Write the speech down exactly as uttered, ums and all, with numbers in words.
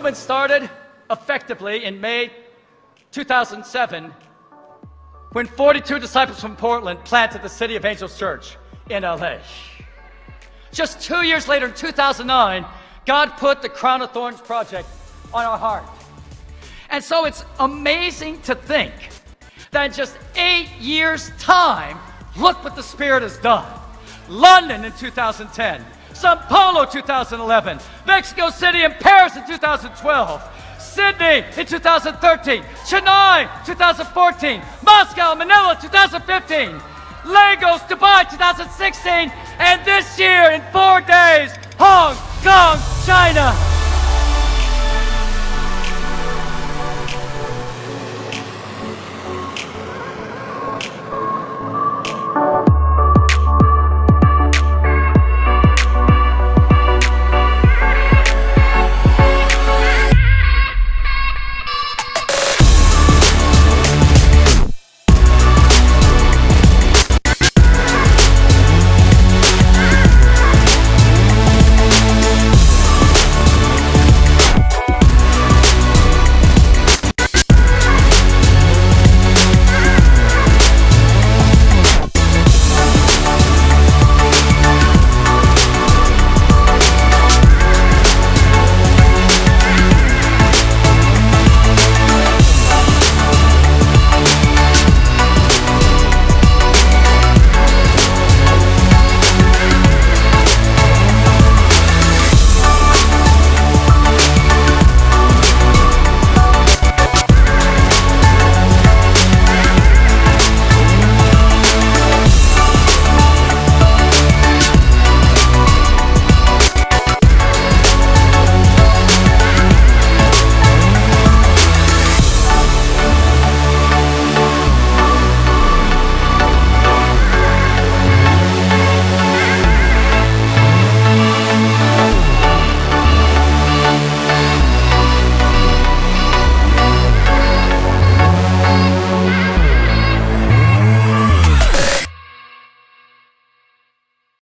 movement started effectively in May two thousand seven when forty-two disciples from Portland planted the City of Angels Church in L A. Just two years later, in two thousand nine, God put the Crown of Thorns project on our heart. And so it's amazing to think that in just eight years' time, look what the Spirit has done. London in two thousand ten, Sao Paulo two thousand eleven, Mexico City and Paris in two thousand twelve, Sydney in two thousand thirteen, Chennai two thousand fourteen, Moscow, Manila two thousand fifteen, Lagos, Dubai two thousand sixteen, and this year in four days, Hong Kong, China.